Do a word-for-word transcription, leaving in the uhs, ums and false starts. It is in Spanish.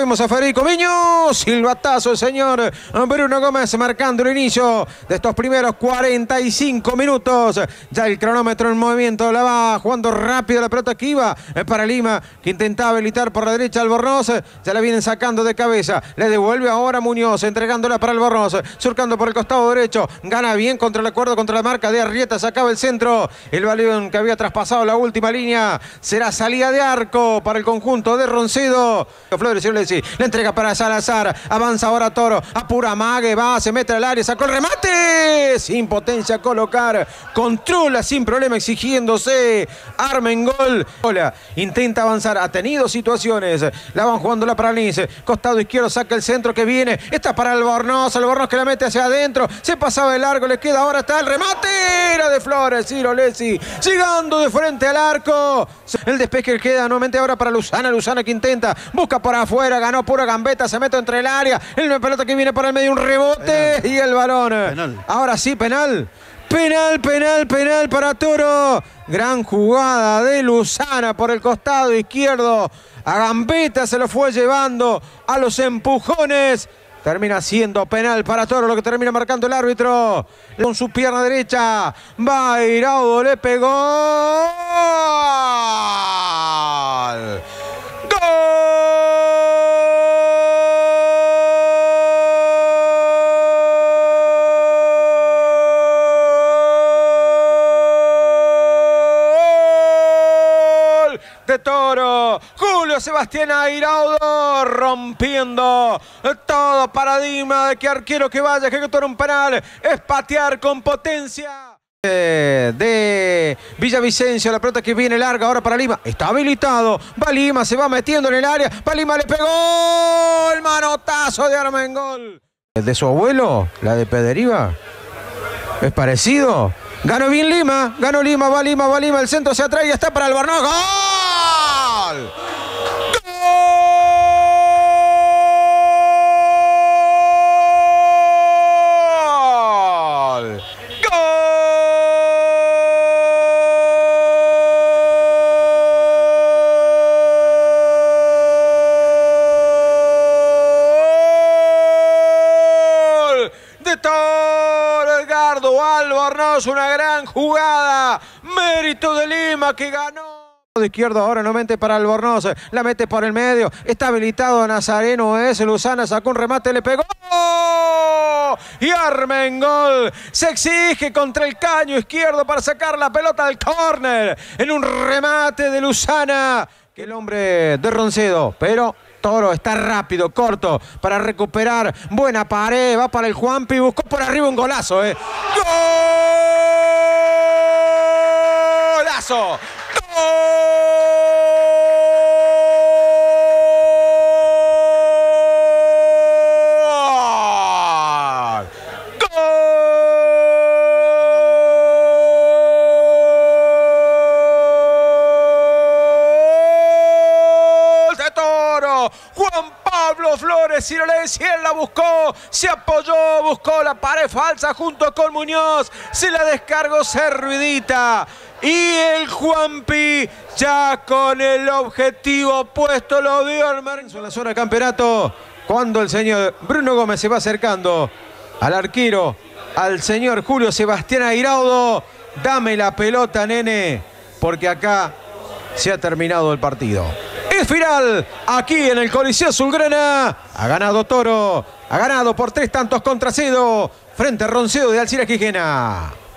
Tenemos a Federico Miño, silbatazo el señor Bruno Gómez marcando el inicio de estos primeros cuarenta y cinco minutos. Ya el cronómetro en movimiento, la va jugando rápido la pelota que iba para Lima, que intentaba habilitar por la derecha Albornoz. Ya la vienen sacando de cabeza, le devuelve ahora Muñoz, entregándola para Albornoz, surcando por el costado derecho, gana bien contra el acuerdo, contra la marca de Arrieta, sacaba el centro, el balón que había traspasado la última línea, será salida de arco para el conjunto de Roncedo. Flores le entrega para Salazar, avanza ahora Toro, apura Mague, va, se mete al área, sacó el remate, sin potencia a colocar, controla sin problema exigiéndose, Armengol, intenta avanzar, ha tenido situaciones, la van jugando la Paralins, costado izquierdo, saca el centro que viene, está para Albornoz, Albornoz que la mete hacia adentro, se pasaba de largo, le queda ahora, está el remate, era de Flores, Ciro Lesi, llegando de frente al arco, el despeje queda nuevamente ahora para Luzana, Luzana que intenta, busca por afuera, ganó pura gambeta, se mete entre el área, el pelota que viene por el medio, un rebote penal. Y el balón. Penal. Ahora sí, penal. Penal, penal, penal para Toro. Gran jugada de Luzana por el costado izquierdo. A gambeta se lo fue llevando a los empujones. Termina siendo penal para Toro, lo que termina marcando el árbitro. Con su pierna derecha, Bairaudo le pegó. De Toro, Julio Sebastián Airaudo rompiendo todo paradigma de que arquero que vaya a ejecutar un penal es patear con potencia. Eh, de Villavicencio, la pelota que viene larga ahora para Lima, está habilitado, va Lima, se va metiendo en el área, va Lima, le pegó el manotazo de Armengol. ¿El de su abuelo? ¿La de Pederiva? ¿Es parecido? Ganó bien Lima, ganó Lima, va Lima, va Lima, el centro se atrae y está para Albornoz. ¡Gol! ¡Gol! De Toro, Edgardo Albornoz, una gran jugada, mérito de Lima que ganó. De izquierdo ahora nuevamente para Albornoz, la mete por el medio, está habilitado Nazareno, es Luzana, sacó un remate, le pegó y Armengol se exige contra el caño izquierdo para sacar la pelota al córner en un remate de Luzana, que el hombre de Roncedo, pero Toro está rápido, corto, para recuperar, buena pared, va para el Juanpi, buscó por arriba un golazo, eh. ¡Golazo! Juan Pablo Flores, Ciro Lesi, él la buscó, se apoyó, buscó la pared falsa junto con Muñoz, se la descargó servidita y el Juanpi ya con el objetivo puesto lo vio en la zona de campeonato cuando el señor Bruno Gómez se va acercando al arquero, al señor Julio Sebastián Airaudo. Dame la pelota, nene, porque acá se ha terminado el partido. Es final aquí en el Coliseo Azulgrana. Ha ganado Toro, ha ganado por tres tantos contra cero frente a Roncedo de Alcira Quijena.